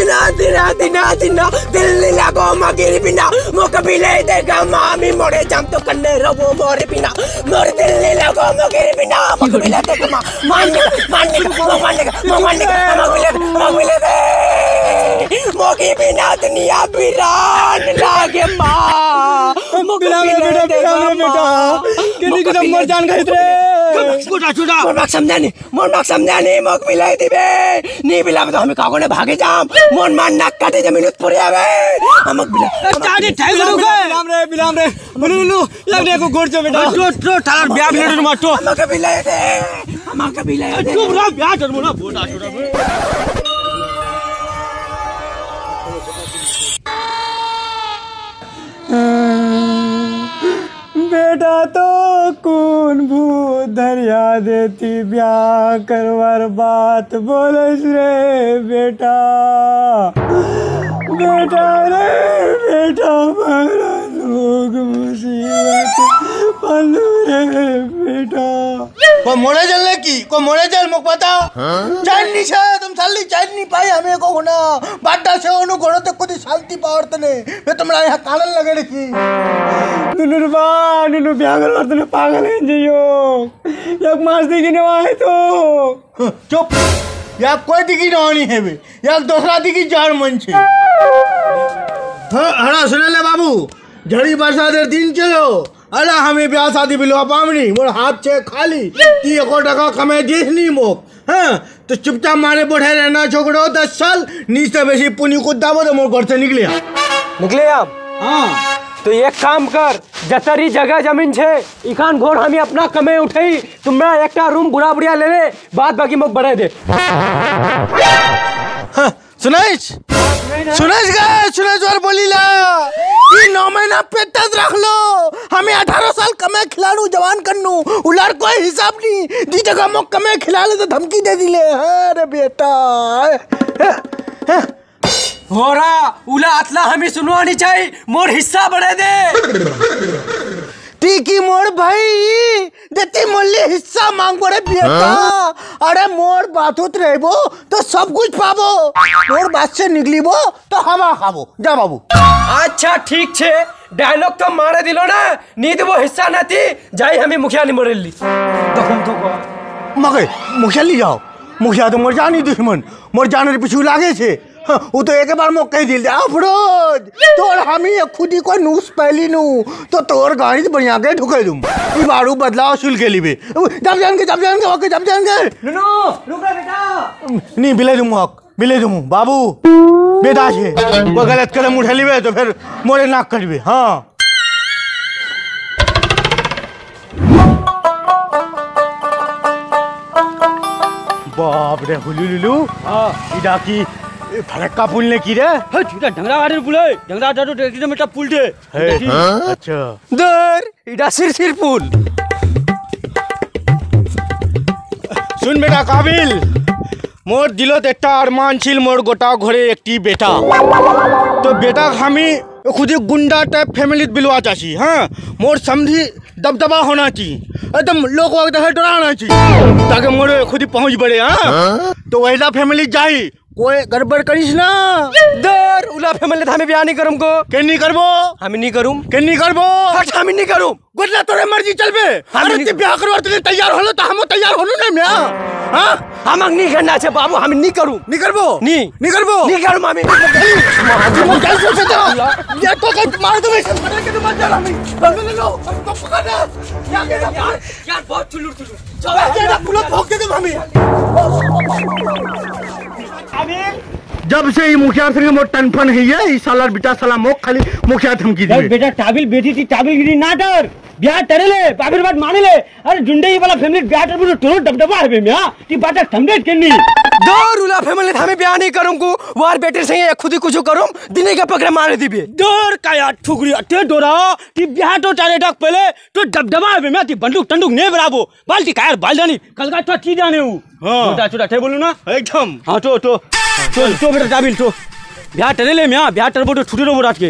दिना दिना दिना दिना दिल्ली लगो मगिर बिना मुख बिले देगा मामी मोरे जाम तो कन्ने रवो मोरे बिना मोरे दिल्ली लगो मगिर बिना मुख बिले देगा मानने मुख बिले दे मोगी बिना दुनिया बिरान लागे माँ मुख बिले देगा माँ किसी को मर जान गए थे मोर समझा नहीं मुख बिले दिबे नहीं बिला तो हमें कागो ने भागे जाम मोन मान नाक काटे जमीन पुरे आवे हमक बिला चाटी ठाई लो गए बिलाम रे बोलू लगने को गोड़ से बेटा तो थार ब्याह लेटर माटो हमक बिला दे हमक बिला दे चुप रह ब्याह कर बोला बोटा छोड़ा बेटा तो कौन भूत दरिया देती ब्याह करवार बात बोलस रे बेटा बेटा रे बेटा हमारा लोग मुसीबत पल्लू रे बेटा को मोड़े जलने की को मोड़े जल मुख पता चैन नहीं छे तुम साली चैन नहीं पाई हमें को होना बाटा से ओनु घोड़ो तो खुद शांति पावरत ने मैं तुम्हारा यहाँ कानन लगे रखी नुनु ब्याह कर तने पागल है जियो एक मास दिखी ने आए तो चुप या कोई दिखी ना होनी है बे या दूसरा दिखी जार मन छे हड़ा सुने ले बाबू झड़ी बरसात दिन चलो अला हमें ब्याह शादी बिलवा पामनी मोर हाथ छे खाली 30 टका कमे देख नहीं मोक हाँ तो चुपचाप मारे बैठे रहना छोकड़ो 10 साल नीचे बेसी पुनी को दावो तो मोर घर से निकले आप हाँ तो एक काम कर जतरी जगह जमीन छे इखान घोड़ हमें अपना कमे उठाई तुमरा एकटा रूम बुरा बुढ़िया ले ले बाद बाकी मुख बढ़े दे हाँ, सुनाइस और बोली ला ये 9 महीना पेटत रख लो हमें 18 साल कमे खिलाड़ू जवान करनू उलार कोई हिसाब नहीं दी जगह मुख कमे खिला ले तो धमकी दे दिले अरे बेटा हो रहा उला अतला हमें सुनवानी चाहिए मोर हिस्सा बढ़े दे टीकी मोर भाई देती मूल्य हिस्सा मांग पड़े बेटा अरे मोर बातुत रहबो तो सब कुछ पाबो मोर बात से निकलीबो तो हवा खाबो जा बाबू अच्छा ठीक छे डायलॉग तो मारे दिलो ना नींद वो हिस्सा ना थी जाई हमें मुखिया नहीं मरेली तो मगे मुखिया ली जाओ मुखिया तो मोर जानी दुश्मन मोर जाने पीछू लागे छे हाँ, वो तो एक बार मौका ही दिल दे अफरोज तोर हमी खुदी को नूस पहली नू तो तोर गाड़ी तो बढ़िया के ढुके दूं ई बारू बदलाव शुल्क के लिए जब जान के ओके जब जान के नुनु रुक रे बेटा नहीं बिले दूं बाबू बेटा छे कोई गलत कदम उठा लिबे तो फिर मोरे नाक करबे हां बाप रे हुलुलुलु हां इडा की फरक्का पुल ने की रे इटा ढंगरा गाड़ी पुल है ढंगरा तो 1 किलोमीटर पुल थे अच्छा दर इटा सिर पुल सुन बेटा काबिल मोर दिलो एकटा अरमान छिल मोर गोटा घरे एकटी बेटा तो बेटा हमी खुद गुंडा टाइप फैमिली बिलवा चाची हाँ मोर समझी दबदबा होना चाहिए एकदम लोग डराना चाहिए ताकि मोर खुद पहुंच बड़े हाँ तो वैसा फैमिली जाई कोई गड़बड़ करीस ना दर उला फैमिली हमें ब्याह नहीं करूं को के नहीं करबो हमें नहीं करूं के नहीं करबो हट हमें नहीं करूं गुजला तोरे मर्जी चलबे अरे ते ब्याह करवा तने तैयार होलो त हम तैयार होलो ना म्या हां हम नहीं करना छे बाबू हम नहीं करूं नहीं करबो नहीं करबो नहीं करूं मामी मार कैसे सोचता ये तो कहीं मार दो मैं पकड़ के तो मत जा हमें ले लो पकड़ यार बहुत चुलुर चलो ये पुलिस भोग दे हमें जब से ये मुखिया सिंह मोट टनफन है ये इस साला बेटा साला मोक खाली मुखिया धमकी दे बेटा टाबिल बेटी थी टाबिल गिरी ना डर ब्याह टरे ले बाबर बात माने ले अरे जुंडे ही वाला फैमिली ब्याह टर तो डबडबा है बे म्या ती बाटा थमडेट केनी दौर उला फैमिली थामे ब्याह नहीं करूं को वार बेटे से खुद ही कुछ करूं दिने के पकड़े मारे दिबे दौर का यार ठुकरी अटे डोरा ती ब्याह तो टारे डक पहले तो डबडबा है बे म्या ती बंदूक टंडूक ने बराबो बाल्टी कायर बालदानी कल का तो चीज जाने हूं हां छोटा छोटा थे बोलू ना एकदम हां तो बेटा टाबिल तो ब्याह टरे ले म्या ब्याह टरबो तो छुटी रो रात के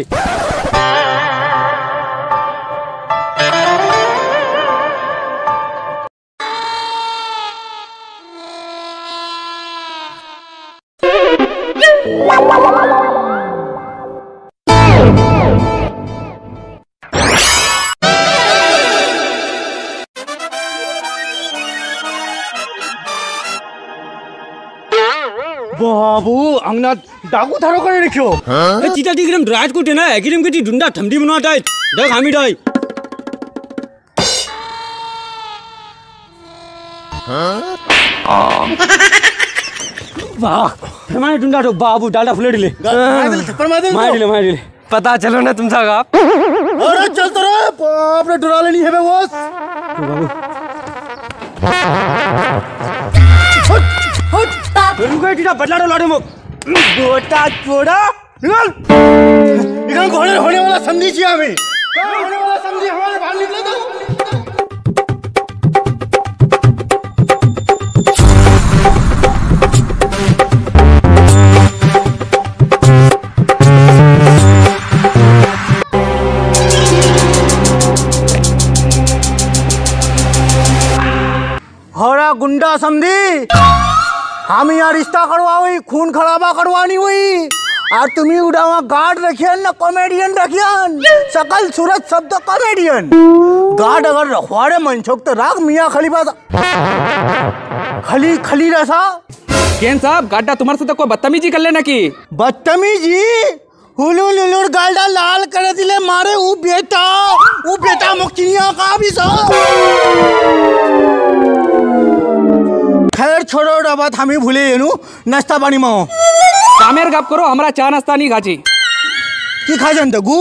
बाबू अंगना डाकू थारो करे रखियो चिता टिकरम राज को टेना एकिरम के ढूंढा ठंडी बनवा टाइट देख हामी डाई वाह हमारे ढूंढा तो बाबू डालडा फुले दिले मार दिले पता चलो ना तुम साहब अरे चल तो रे बाप रे डरा लेनी है बे बॉस रुको टीटा बदला लाडो मो गोटा चोड़ा निकल निकल घोड़े होने वाला समझी छिया हमें क्या होने वाला समझी हमारे बाहर निकले तो होरा गुंडा समझी हम यहाँ रिश्ता करवा हुई खून खराबा करवानी हुई और तुम्हें उड़ावा गार्ड रखियन ना कॉमेडियन रखियन सकल सूरत सब तो कॉमेडियन गार्ड अगर रखवाड़े मनछोक तो राग मियाँ खलीफा खली खली रसा केन साहब गाड्डा तुम्हारे साथ कोई बदतमीजी कर लेना की बदतमीजी हुलू लुलुर गाल्डा लाल कर दिले मारे वो बेटा मुक्तिनिया का भी सा खैर छोड़ो बात हम ही भूले नाश्ता पानी में कामेर गप करो हमारा चाय नाश्ता नहीं खाची की खा जानते गु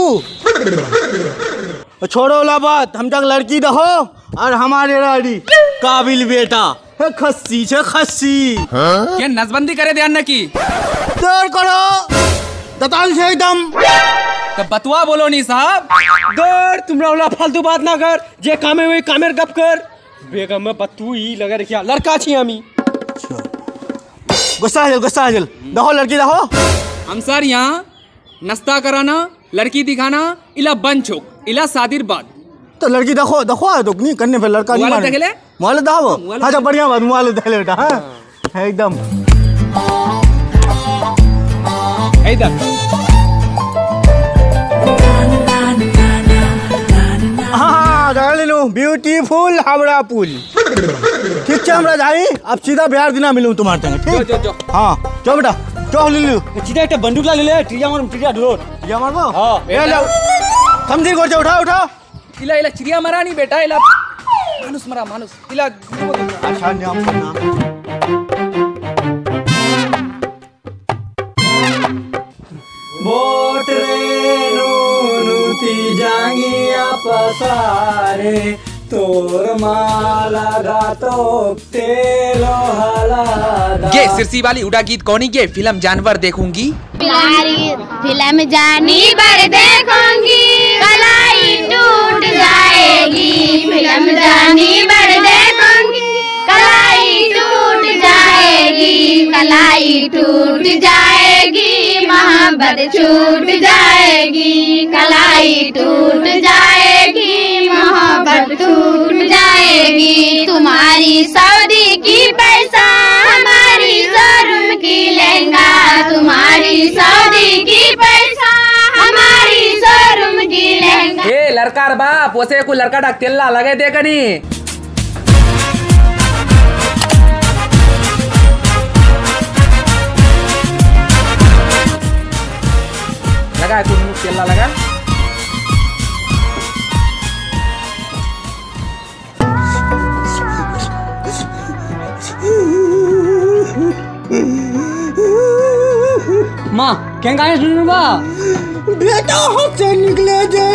छोड़ो ला बात हम तक लड़की दहो और हमारे राडी काबिल बेटा खस्सी छे खस्सी क्या नसबंदी करे ध्यान न की देर करो दताल से एकदम तो बतवा बोलो नहीं साहब दर तुमरा वाला फालतू बात ना कर जे कामे हुई कामेर गप कर बेगम में बत्तू ही लगा रखिया लड़का छी हमी गुस्सा आ जल दहो लड़की दहो हम सर यहाँ नाश्ता कराना लड़की दिखाना इला बन छोक इला शादीर बाद तो लड़की दखो तो नहीं करने पे लड़का नहीं माने देख मोबाइल दाओ अच्छा बढ़िया बात मोबाइल दे ले बेटा हां एकदम इधर हाँ डाल लो ब्यूटीफुल हावड़ा पुल ठीक है हमरा जाई अब सीधा बिहार दिना मिलूं तुम्हारे संग ठीक जो हाँ चलो बेटा चल ले लो चिता एक बंदूक ला ले ले टिया ढोलो या मारबो हां ए ले समझी कर उठा इला इला चिड़िया मरा नहीं बेटा इला मानुस इला अच्छा नाम बोट रे नुती जांगिया पसारे तोर माला गातो तेलो हला ये सिरसी वाली उड़ा गीत कौनी ये फिल्म जानवर देखूंगी फिल्म जानी पर देखूंगी कलाई टूट जाएगी फिल्म जानी पर देखूंगी कलाई टूट जाएगी कलाई टूट जाएगी मोहब्बत छूट जाएगी कलाई टूट जाएगी मोहब्बत टूट जाएगी तुम्हारी सऊदी की पैसा हमारी शोरूम की लहंगा तुम्हारी सऊदी की पैसा हमारी शोरूम की लहंगा ए लड़का बाप वैसे कोई लड़का डाक तेल्ला लगे दे कनी लगा तू तेल्ला लगा मां क्या गाने सुन बा बेटा हाथ से निकले जे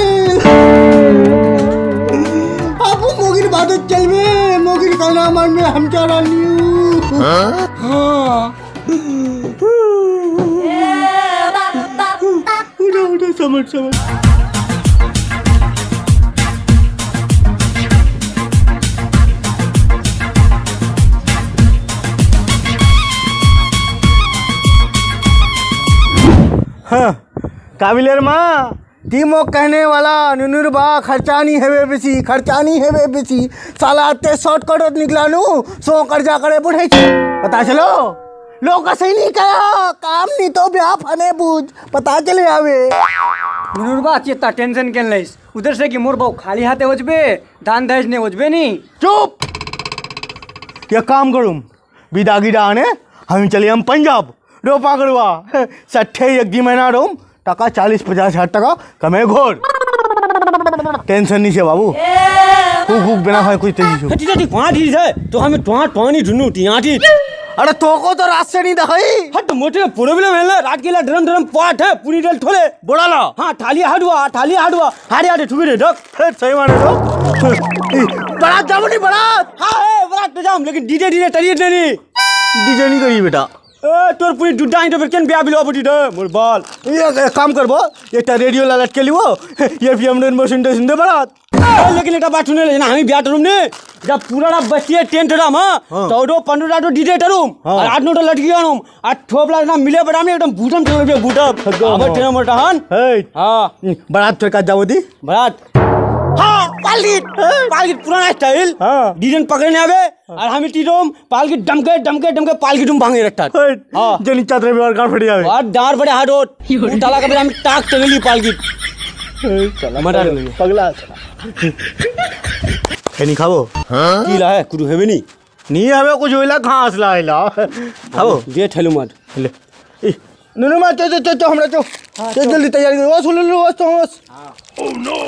अब मोगिर बात चल में मोगिर का नाम में हम चला न्यू हाँ उठा समझ हाँ काबिलेर माँ टीमो कहने वाला नुनुर बा खर्चानी है बेसी साला आते शॉर्टकट निकला नू सो कर्जा करे बुढ़े पता चलो लोग का सही नहीं कहा काम नहीं तो ब्याह फने बूझ पता चले आवे नुरबा चित्ता टेंशन के लइस उधर से कि मोर बहु खाली हाथे होजबे दान दहेज ने होजबे नहीं। चुप ये काम करूम विदागिरा आने हम चले हम पंजाब रोपा करवा सट्ठे एक दी महीना रोम टका 40-50 हजार टका कमे घोर टेंशन नहीं से बाबू खूब बिना है कुछ तेजी से ठीक ठीक वहां ठीक है तो हमें टोहा टोनी ढूंढू यहाँ ठीक। अरे तो को तो रात से नहीं दिखाई हट मोटे प्रॉब्लम है ना रात के ला ड्रम ड्रम पाट है पूरी डल थोड़े बोला ला हाँ थाली हटवा हारे हारे ठुके रे डक सही माने तो बारात जाओ नहीं बारात हाँ है बारात तो जाम लेकिन डीजे डीजे तरिए नहीं डीजे नहीं करी बेटा ए तोर पूरी दुड्डा ही तो फिर केन ब्याह बिलवा बुटी दे मोर बाल ये काम करबो एकटा रेडियो ला लटके लियो ये फिल्म ने मशीन दे सुनदे बारात लेकिन एटा बात सुने ना हम ब्याह टरूम ने जब पूरा बस्ती टेंट राम हां 14-15 डीजे टरूम और 8-9 लटकी आनुम आ ठोपला ना मिले बड़ा में एकदम बूटम ठोके बूटम अब तेरा मोटा हन हां बारात फिर का जाओ दी बारात हाँ पालगीत पुराना स्टाइल डीजन पकड़ने आवे और हम टीरोम पालगीत डमके पालगीत तुम भांगे रखता हां जनी चादर में गाड़ फट जावे और डार बड़े हाडोट उताला कबे हम टाक चलेली पालगीत चला मरा पगला नहीं खाबो की ला है कुछ हेबे नहीं हवे कुछ होइला घास लाइला खाबो दे ठेलू मत ले नो मत तो हमरा तो जल्दी तैयारी करो सुन लो बस तो ओह नो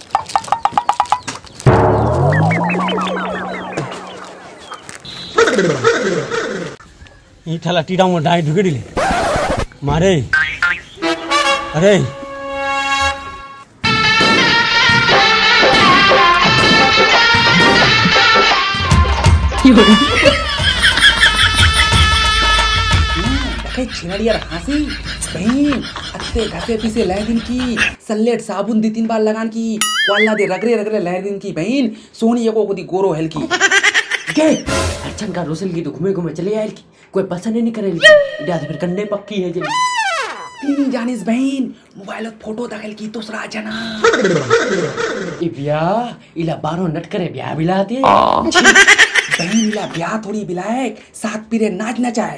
ये ठला टीडा मो डाई ढुके दिले मारे अरे छिनड़िया हंसी बहन अत्ते घसे पीसे लह दिन की सल्लेट साबुन 2-3 बार लगान की वाला दे रगरे लह दिन की बहन सोनी को खुदी गोरो हेल की के अर्चन का रोसल की तो घूमे चले आयल की कोई पसंद नहीं करेली इडा फिर कन्ने पक्की है जनी तीन जानिस बहन मोबाइल फोटो दाखिल की दूसरा जना ए ब्याह इला 12 नट करे ब्याह बिलाते बहन इला ब्याह थोड़ी बिलाए साथ पीरे नाच नचाए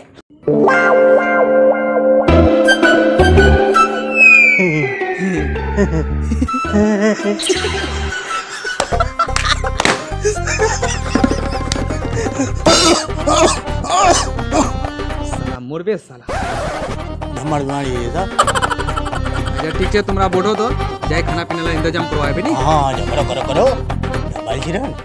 साला मुरबे साला नंबर गाड़ी है सा अच्छा ठीक है तुमरा बोलो तो जाए खाना पीने ला इंतजाम करवाए बेटी हां जो करो भाई जी रे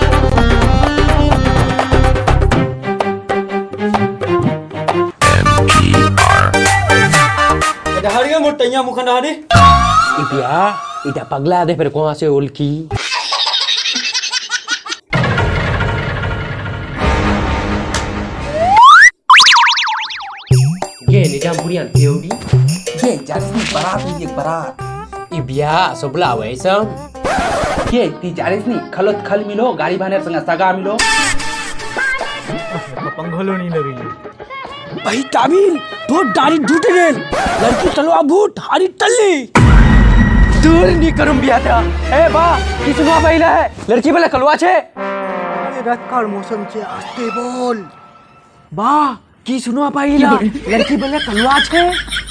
हरिया मोटैया मुखंड हारी इपिया इटा पगला दे फिर कहां से उल्की ये निजामपुरियन पेउडी ये जारिसनी बारात हुई एक बारात इबिया सोबला वैसा ये ती जारिसनी खलोत खल मिलो गाड़ी भाने संग सगा मिलो पंखलो नहीं लगी भाई तामील तो दाढ़ी टूट गेल लड़की तलवा बूट हारी तल्ली दूर नहीं करूं बिया था ए बा किसवा पहिला है लड़की वाला कलवा छे अरे रक्कर मौसम छे आस्ते बोल बा की सुनवा पहिला लड़की वाला कलवा छे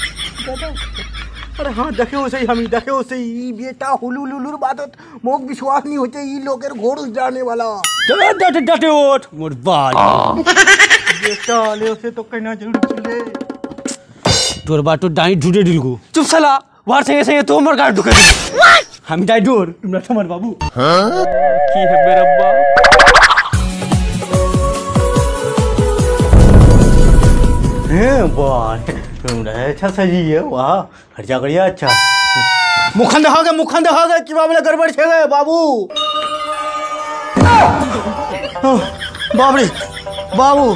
अरे हाँ देखे सही हम देखे सही ई बेटा हुलुलुलुर बात मोक विश्वास नहीं होते ई लोगेर घोड़ जाने वाला डटे ओठ मोर बाल बेटा ले उसे तो कहना जरूर चले तोर बाटो दाई ढूंढे दिलगु चुप साला वार से तो मर गाड़ ढुके हम दाई डोर तुमरा समर बाबू हां की है मेरा बाप वाह तुमरा अच्छा सजी है वाह खर्चा करिया अच्छा मुखंद हो गए कि बाबले गड़बड़ छे गए बाबू बाबरी बाबू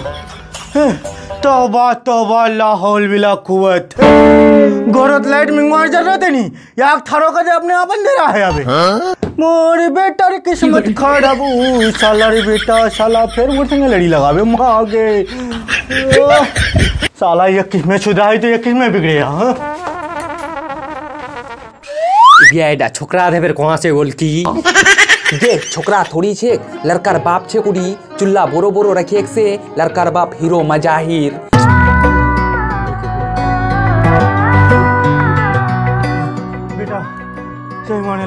तौबा ला हौल बिला कुवत गोरत लाइट मिंगवार जरूरत नहीं याक थारो का अपने आप अंधेरा है अबे मोर बेटा रे किस्मत खराबू साला रे बेटा साला फिर मोर संग लड़ी लगावे मागे साला ये किसमें सुधाई तो ये किसमें बिगड़े हां बिया एडा छोकरा दे फिर कहां से बोलती देख छोकरा थोड़ी छे लड़कार बाप छे कुड़ी चुल्ला बोरो रखे से लड़कार बाप हीरो मजाहिर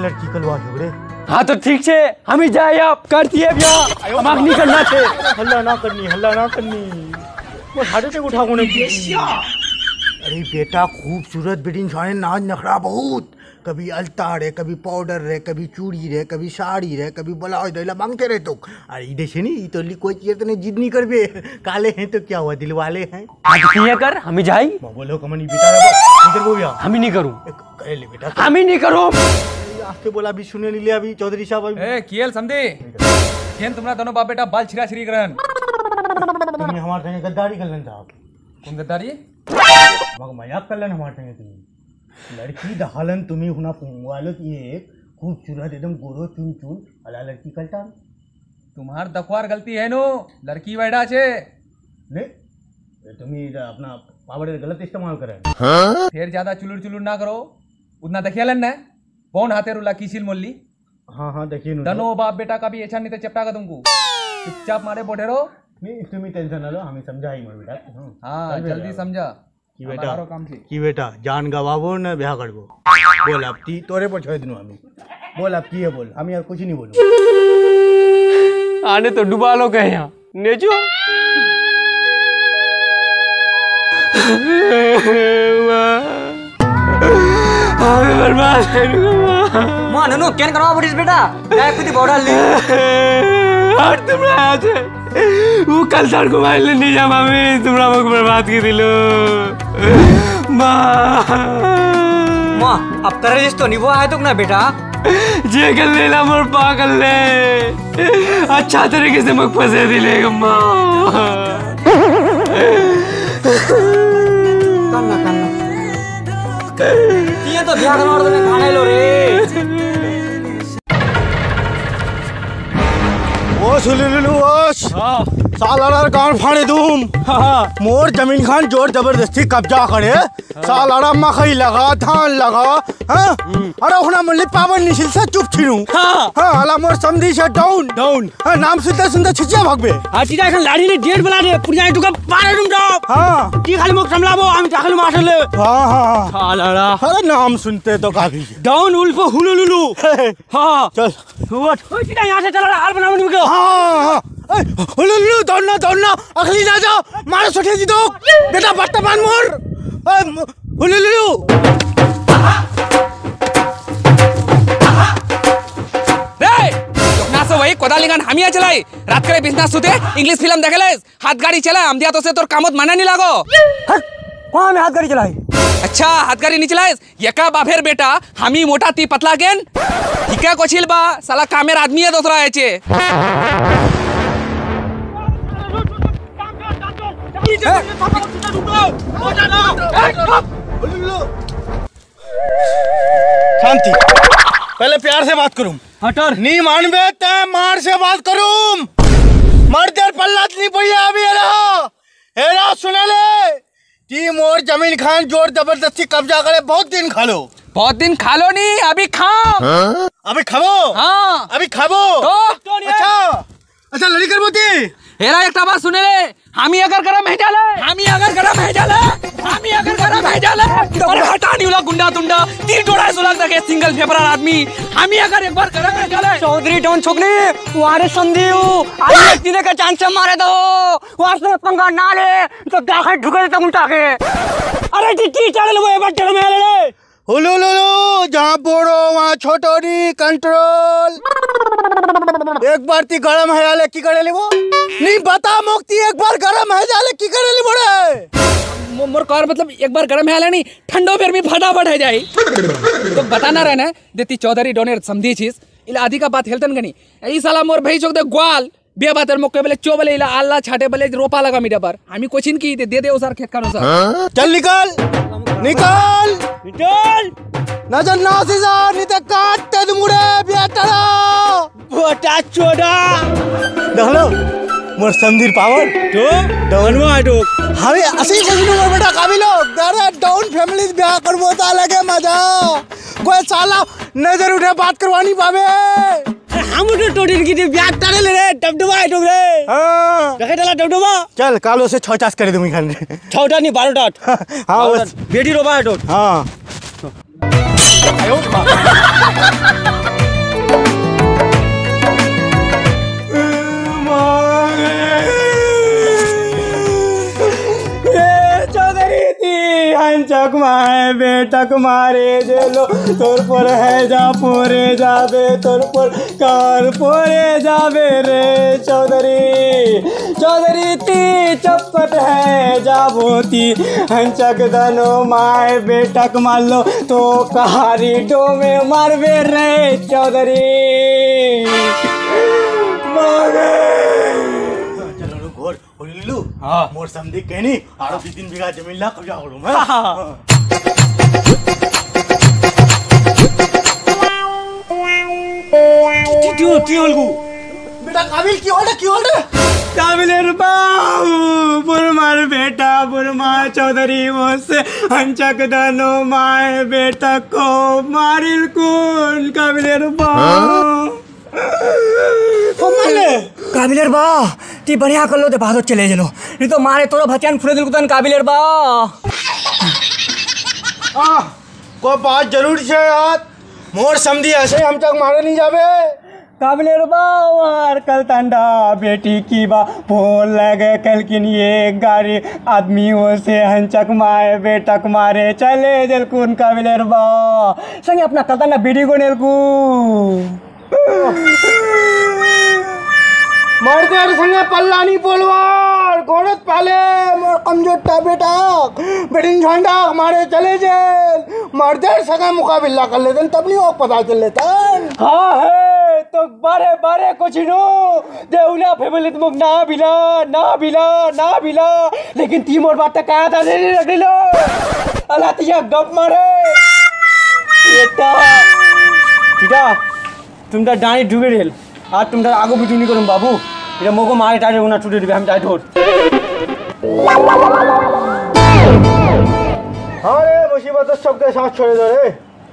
लड़की कलवा झगड़े। हाँ तो ठीक छे, हम ही जाए अब करती है ब्याह, हमाक नहीं करना छे। हल्ला ना करनी वो हार्ट अटैक उठा कोने की। अरे बेटा खूबसूरत बेटी छाने नाच नखरा बहुत, कभी अलता रे, कभी पाउडर रे, कभी चूड़ी रे, कभी साड़ी रे, कभी ब्लाउज रे, मांगते रहे तो। अरे इधे से नहीं तो कोई चीज तो जिद नहीं करबे, काले हैं तो क्या हुआ, दिल वाले हैं। आज किए कर, हम ही जाई। बोलो कमनी बेटा नहीं करबो भैया, हम ही नहीं करूं। करे ले बेटा, हम ही नहीं करूं। आपसे बोला अभी सुने नहीं ले अभी चौधरी साहब। ए कियल समझे केन तुमरा दोनों बाप बेटा बाल छिरा छिरी करन। तुमने हमारे संगे गद्दारी कर लेन साहब। कौन गद्दारी? मग मजाक कर लेन हमारे संगे तुम। लड़की दहालन तुम्ही हुना वालो की एक खूबसूरत एकदम गोरो चुन चुन अला लड़की कलटा। तुम्हार दखवार गलती है नो, लड़की बैठा छे ने तुम्ही अपना पावर गलत इस्तेमाल करे। फिर ज्यादा चुलुर चुलुर ना करो, उतना देखियालन ना कौन हाथे रुला किसिल मोल्ली। हाँ देखिए दोनों बाप बेटा का भी अच्छा नहीं तो चपटा का तुमको चुपचाप मारे बोटे रहो। नहीं तुम्हें टेंशन ना लो, हमें समझाएंगे बेटा। हाँ जल्दी समझा कि बेटा जान गवाबो न ब्याह करबो। बोल अब ती तोरे पर छोड़ दिनु हमें। बोल अब की है बोल, हम यार कुछ नहीं बोलो। आने तो डुबा लो कहे यहाँ नेचो। हमें बर्बाद कर मां ननो केन करवा पड़िस बेटा, काय कुती बॉर्डर ले और तुमरा आज वो कल सर को मार ले नहीं जा मामी, तुमरा मुझ बर्बाद की दिलो मां। अब करे जिस तो निभो है तो ना बेटा, जे कर लेला मोर पागल ले अच्छा तरीके से मुझ फंसे दिले मां। करना ये तो ब्याह करवा तो खाने लो रे। ओ सुलुलु ओस सालारा गांव फाड़े दूम। मोर जमीन खान जोर जबरदस्ती कब्जा करे, सालारा मकई लगा धान लगा। हाँ अरे हुना मुल्ली पावन निशिल से चुप छिनू। हाँ अला मोर समझी से डाउन नाम सुनते सुनते छिचिया भागबे। आटी का लाड़ी ने डेढ़ बना दे पुरिया तो का पारे तुम जाओ। हाँ की खाली मुख समलाबो हम टाकल मार ले। हाँ सालारा अरे नाम सुनते तो काफी। डाउन उल्फ हुलुलुलु। हाँ चल वो सीधा यहाँ से चला हाल बनाओ निकलो। हाँ हुलुलु दौड़ना अगली ना जाओ मारो सोटे दी दो बेटा बट्टा बांध मोर। हुलुलु वही कोदालिंगन हम ही चलाई रात करे बिजनेस सुते इंग्लिश फिल्म देखे ले हाथ गाड़ी चला हम दिया तो से तोर कामत माना नहीं लागो। कहां में हाथ गाड़ी चलाई? अच्छा हाथ गाड़ी नहीं चलाए यका बाफेर बेटा हम ही मोटा ती पतला गेन हिका कोचिल बा साला कामेर आदमी है दूसरा है चे। शांति, पहले प्यार से बात करूं। हटर नहीं मानबे ते मार से बात करूं। मर देर पल्लात नहीं पड़िया अभी हेरा सुने ले ती मोर जमीन खान जोर जबरदस्ती कब्जा करे बहुत दिन खा लो। बहुत दिन खा लो नहीं अभी खाओ। अभी खाबो। हाँ अभी खाबो तो अच्छा लड़ी कर बोती हेरा एक बात सुने ले हम ही अगर गरम है जाले हम ही अगर गरम है जाले अरे हटा नहीं उला गुंडा तुंडा तीन टोड़ा सुलग दके सिंगल फेफर आदमी हम ही अगर एक बार गरम है जाले। चौधरी टोन छोकरी वारे संदीऊ आज एक दिन का चांस से मारे दो वार से पंगा ना ले तो दाखल ढुके तक उठा के। अरे टी चले वो एक बार में ले हुलुलुलु जहाँ बोड़ो वहाँ छोटोरी कंट्रोल। एक बार ती गरम है जाले की करे ले वो नहीं बता मुक्ति एक बार गरम है जाले की करे ले बड़े मोर कार मतलब एक बार गरम है नहीं ठंडो फिर भी फटाफट है जाए तो बताना रहना देती चौधरी डोनेर समझी चीज इला आदि का बात हेल्तन गनी ई साला मोर भाई चोक दे ग्वाल बे बातर मोके बले चो बले इला आल्ला छाटे बले रोपा लगा मीडा पर हमी कोचिन की दे दे उसार खेत का सर। चल निकल नजर ना सीधा नहीं तो काटते तुमरे बेटा बोटा चोदा देख लो मोर समधीर पावर तो डाउनवा तो हमें असली समझ में बेटा काबिल हो दादा डाउन फैमिली ब्याह करबो ता लगे मजा कोई साला नजर उठे बात करवानी पावे। हम तो टोटिन की ब्याह टाले ले रे डबडबा है तो रे। हां देखे डाला डबडबा चल कालो से 6 करे तुम खाने 6टा नहीं 12टा। हां बस बेटी रोबा है तो। हां हंचक माए बेटक मारे जेलो तोर पर है जा पोरे जाबे तोर पर कार पोरे जाबे रे चौधरी चौधरी ती चप्पट है जाबोती हंचक दनो माए बेटक मार लो तो कहारी डो में मारबे रे चौधरी बोलिलू हाँ मोर समझी कहनी आरो 2-3 बीघा जमीन ला कब्जा करूं मैं बेटा काबिल की होल्ड काबिलेर बाबू बुरमार बेटा बुरमा चौधरी से हंचक दनो माए बेटा को मारिल कौन काबिलेर बाबू काबिलेर बा ती बढ़िया कर लो दे भादो चले जलो नहीं तो मारे तोरो भतियान फुरे दिल कुतन काबिलेर बा कोई बात जरूर छे यार मोर समझी ऐसे हम तक मारे नहीं जावे काबिलेर बा वार कल तंडा बेटी की बा फोन लगे कल किन ये गाड़ी आदमियों से हंचक मारे बेटक मारे चले जल कुन काबिलेर बा संगे अपना कल तंडा बेटी को नेल को मर्दे संगे पल्ला नहीं बोलवार गोरत पाले मोर कमजोर बेटा बेटिन झंडा हमारे चले जेल मर्दे संगे मुकाबला कर लेते तब नहीं वो पता चल लेता हाँ है तो बारे बारे कुछ नो देवला फैमिली तुम ना बिला लेकिन तीन और बात तक आया था नहीं रख लो अल्लाह तिया गप मारे बेटा टीटा तुम तो डानी डूबे रेल आज तुम तो आगो भी नहीं करूँ बाबू ये मोको मारे टाइट होना टूटे दिवे हम टाइट हो हाँ रे मुसीबत सबके साथ छोड़ दो रे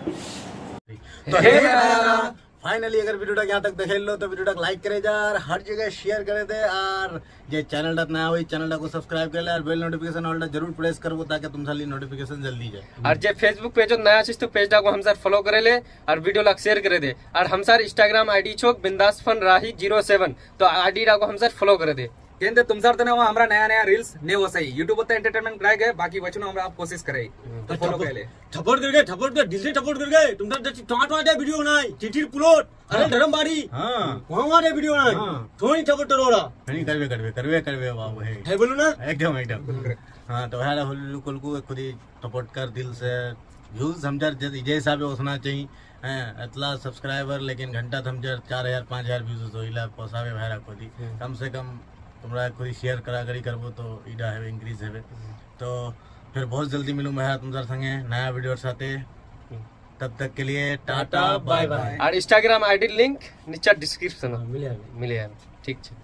तो फाइनली अगर वीडियो यहाँ तक देख लो तो वीडियो लाइक करे जा और हर जगह शेयर करे दे और जे चैनल नया हो चैनल को सब्सक्राइब कर ले और बेल नोटिफिकेशन ऑल जरूर प्रेस करबो ताकि तुम साली नोटिफिकेशन जल्दी जाए और जे फेसबुक पेज नया चीज तो पेज को हम सर फॉलो करे ले और वीडियो लाग शेयर करे दे और हम सर इंस्टाग्राम आईडी छोक बिंदास फन राही 07 तो आईडी को हम सर फॉलो करे दे केंद्र तुम सर तने हमरा नया रील्स ने वो सही यूट्यूब पर एंटरटेनमेंट कराए गए बाकी वचनो हमरा आप कोशिश करे तो फॉलो कर ले थप्पड़ कर गए दिल से थप्पड़ कर गए तुम टमाटो दे वीडियो बनाई चिठिर प्लॉट अरे धर्मबाड़ी हां वहां दे वीडियो बनाई थोड़ी थप्पड़ तोड़ा नहीं करवे बाबू है बोलू ना एकदम हां तो है हुल्लू को खुद ही सपोर्ट कर दिल से व्यूज हमजर जे हिसाब से होना चाहिए हैं इतना सब्सक्राइबर लेकिन घंटा हमजर 4000-5000 व्यूज होइला पोसावे भाई खुद कम से कम तुमरा कोई शेयर करी करबो तो इडा है इंक्रीज है तो फिर बहुत जल्दी मिलूँ मैं तुमसार संगे नया वीडियो साथे तब तक के लिए टाटा बाय बाय और इंस्टाग्राम आईडी लिंक नीचे डिस्क्रिप्शन में मिले ठीक है।